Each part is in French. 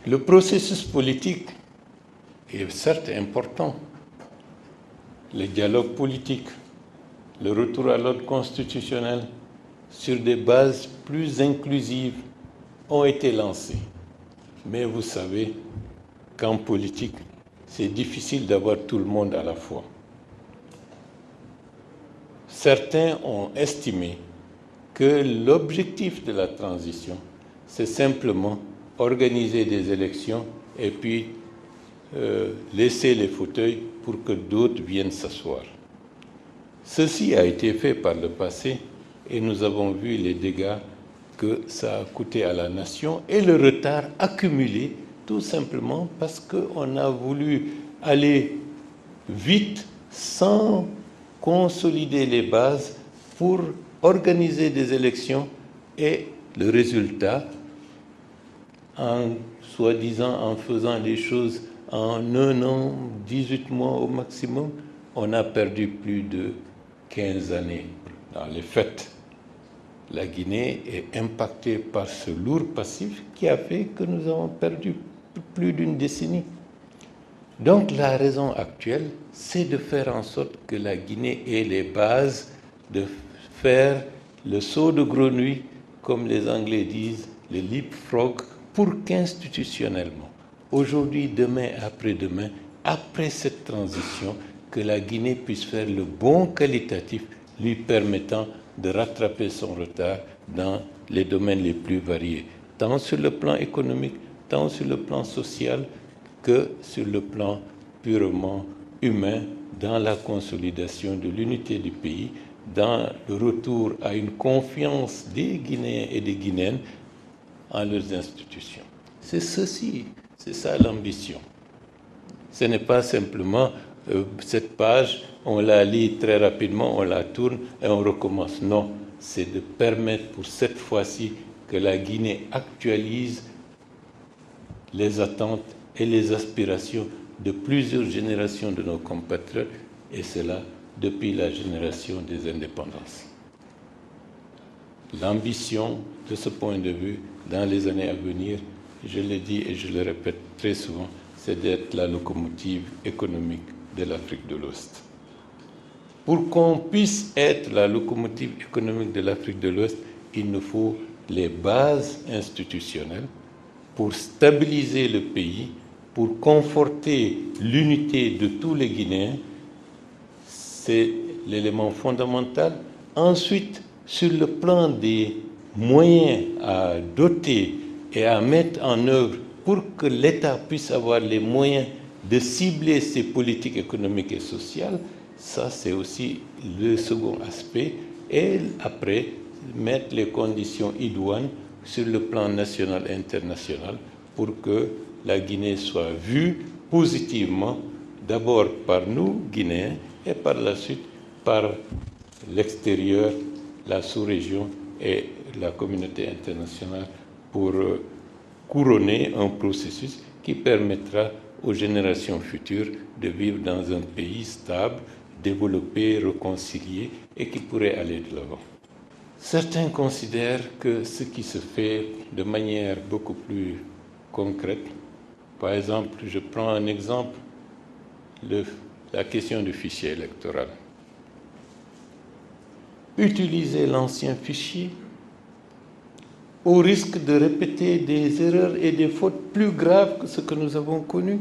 Le processus politique est certes important. Le dialogue politique, le retour à l'ordre constitutionnel sur des bases plus inclusives ont été lancés. Mais vous savez qu'en politique, c'est difficile d'avoir tout le monde à la fois. Certains ont estimé que l'objectif de la transition, c'est simplement organiser des élections et puis laisser les fauteuils pour que d'autres viennent s'asseoir. Ceci a été fait par le passé et nous avons vu les dégâts que ça a coûté à la nation et le retard accumulé tout simplement parce qu'on a voulu aller vite sans consolider les bases pour organiser des élections et le résultat, en soi-disant en faisant les choses en 1 an, 18 mois au maximum, on a perdu plus de 15 années dans les faits. La Guinée est impactée par ce lourd passif qui a fait que nous avons perdu plus d'une décennie. Donc la raison actuelle, c'est de faire en sorte que la Guinée ait les bases de faire le saut de grenouille, comme les Anglais disent, le leapfrog, pour qu'institutionnellement, aujourd'hui, demain, après-demain, après cette transition, que la Guinée puisse faire le bond qualitatif lui permettant de rattraper son retard dans les domaines les plus variés, tant sur le plan économique, tant sur le plan social, que sur le plan purement humain, dans la consolidation de l'unité du pays, dans le retour à une confiance des Guinéens et des Guinéennes en leurs institutions. C'est ceci, c'est ça l'ambition. Ce n'est pas simplement cette page, on la lit très rapidement, on la tourne et on recommence. Non, c'est de permettre pour cette fois-ci que la Guinée actualise les attentes et les aspirations de plusieurs générations de nos compatriotes, et cela depuis la génération des indépendances. L'ambition, de ce point de vue, dans les années à venir, je le dis et je le répète très souvent, c'est d'être la locomotive économique de l'Afrique de l'Ouest. Pour qu'on puisse être la locomotive économique de l'Afrique de l'Ouest, il nous faut les bases institutionnelles pour stabiliser le pays, pour conforter l'unité de tous les Guinéens. C'est l'élément fondamental. Ensuite, sur le plan des moyens à doter et à mettre en œuvre pour que l'État puisse avoir les moyens de cibler ses politiques économiques et sociales, ça c'est aussi le second aspect. Et après, mettre les conditions idoines sur le plan national et international pour que la Guinée soit vue positivement, d'abord par nous, Guinéens, et par la suite par l'extérieur, la sous-région et la communauté internationale pour couronner un processus qui permettra aux générations futures de vivre dans un pays stable, développé, réconcilié et qui pourrait aller de l'avant. Certains considèrent que ce qui se fait de manière beaucoup plus concrète, par exemple, je prends un exemple, la question du fichier électoral. Utiliser l'ancien fichier au risque de répéter des erreurs et des fautes plus graves que ce que nous avons connu?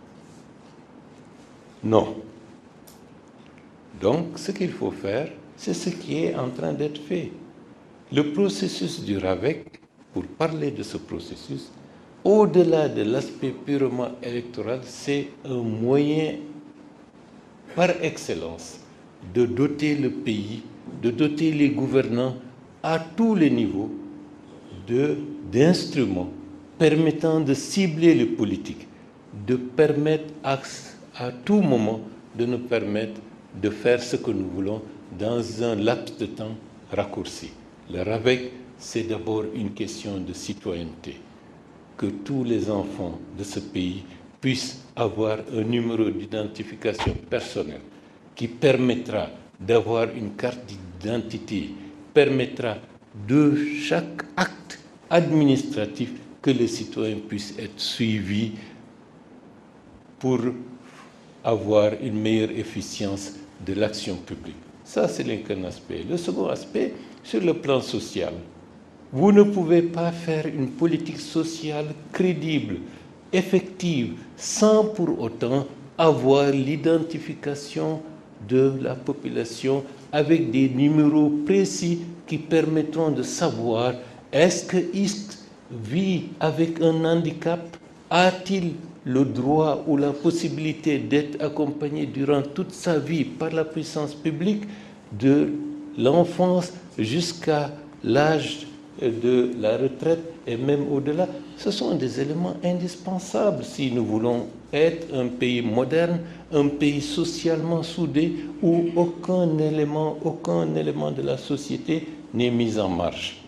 Non. Donc, ce qu'il faut faire, c'est ce qui est en train d'être fait. Le processus du RAVEC, pour parler de ce processus, au-delà de l'aspect purement électoral, c'est un moyen par excellence de doter le pays, de doter les gouvernants à tous les niveaux d'instruments permettant de cibler les politiques, de permettre à tout moment de nous permettre de faire ce que nous voulons dans un laps de temps raccourci. Le RAVEC, c'est d'abord une question de citoyenneté. Que tous les enfants de ce pays puissent avoir un numéro d'identification personnelle qui permettra d'avoir une carte d'identité, permettra de chaque acte administratif que les citoyens puissent être suivis pour avoir une meilleure efficience de l'action publique. Ça, c'est qu'un aspect. Le second aspect, sur le plan social, vous ne pouvez pas faire une politique sociale crédible, effective, sans pour autant avoir l'identification de la population avec des numéros précis qui permettront de savoir est-ce qu'il vit avec un handicap, a-t-il le droit ou la possibilité d'être accompagné durant toute sa vie par la puissance publique, de l'enfance jusqu'à l'âge de la retraite et même au-delà. Ce sont des éléments indispensables si nous voulons être un pays moderne, un pays socialement soudé où aucun élément de la société n'est mis en marche.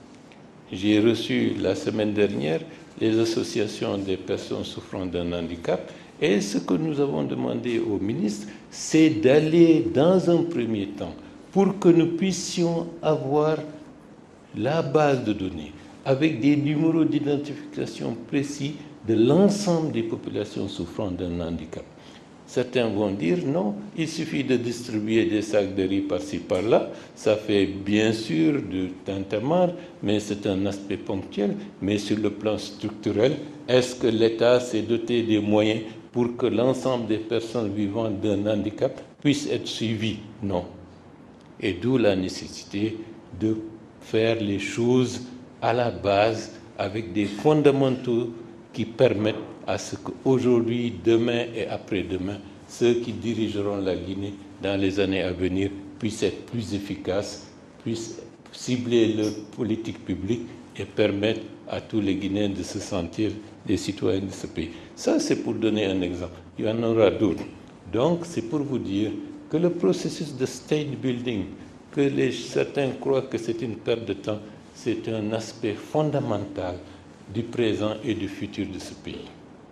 J'ai reçu la semaine dernière les associations des personnes souffrant d'un handicap et ce que nous avons demandé au ministre, c'est d'aller dans un premier temps pour que nous puissions avoir la base de données avec des numéros d'identification précis de l'ensemble des populations souffrant d'un handicap. Certains vont dire non, il suffit de distribuer des sacs de riz par-ci par-là, ça fait bien sûr du tintamarre, mais c'est un aspect ponctuel. Mais sur le plan structurel, est-ce que l'État s'est doté des moyens pour que l'ensemble des personnes vivant d'un handicap puissent être suivies? Non. Et d'où la nécessité de faire les choses à la base avec des fondamentaux qui permettent à ce qu'aujourd'hui, demain et après-demain, ceux qui dirigeront la Guinée dans les années à venir puissent être plus efficaces, puissent cibler leur politique publique et permettre à tous les Guinéens de se sentir des citoyens de ce pays. Ça, c'est pour donner un exemple. Il y en aura d'autres. Donc, c'est pour vous dire que le processus de state building, que certains croient que c'est une perte de temps, c'est un aspect fondamental du présent et du futur de ce pays.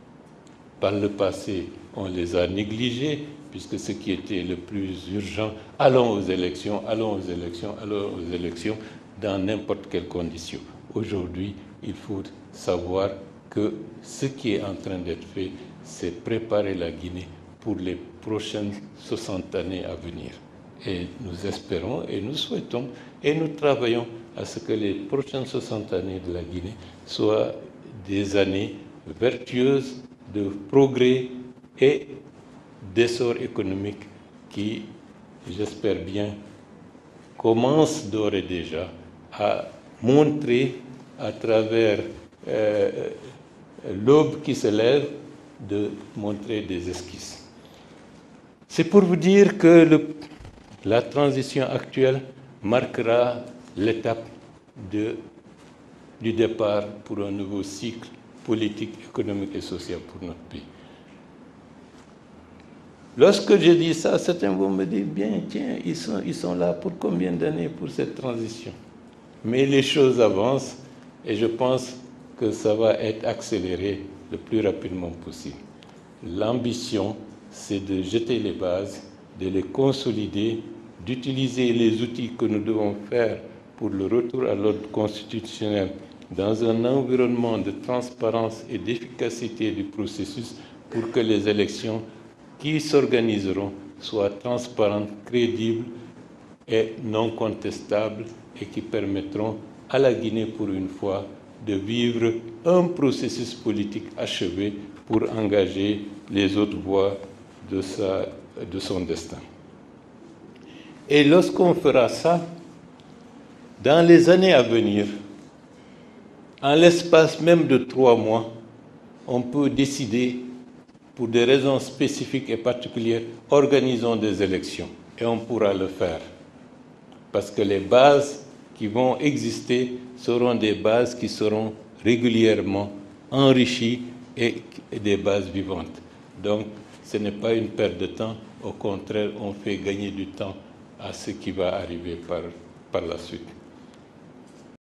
Par le passé, on les a négligés, puisque ce qui était le plus urgent, allons aux élections, allons aux élections, allons aux élections, dans n'importe quelle condition. Aujourd'hui, il faut savoir que ce qui est en train d'être fait, c'est préparer la Guinée pour les prochaines 60 années à venir. Et nous espérons et nous souhaitons et nous travaillons à ce que les prochaines 60 années de la Guinée soient des années vertueuses de progrès et d'essor économique qui, j'espère bien, commencent d'ores et déjà à montrer à travers l'aube qui se lève, de montrer des esquisses. C'est pour vous dire que la transition actuelle marquera l'étape du départ pour un nouveau cycle politique, économique et social pour notre pays. Lorsque je dis ça, certains vont me dire, bien, tiens, ils sont là pour combien d'années pour cette transition? Mais les choses avancent et je pense que ça va être accéléré le plus rapidement possible. L'ambition, c'est de jeter les bases, de les consolider, d'utiliser les outils que nous devons faire pour le retour à l'ordre constitutionnel dans un environnement de transparence et d'efficacité du processus pour que les élections qui s'organiseront soient transparentes, crédibles et non contestables et qui permettront à la Guinée, pour une fois, de vivre un processus politique achevé pour engager les autres voies de son destin. Et lorsqu'on fera ça, dans les années à venir, en l'espace même de 3 mois, on peut décider, pour des raisons spécifiques et particulières, organisons des élections. Et on pourra le faire. Parce que les bases qui vont exister seront des bases qui seront régulièrement enrichies et des bases vivantes. Donc, ce n'est pas une perte de temps. Au contraire, on fait gagner du temps à ce qui va arriver par la suite.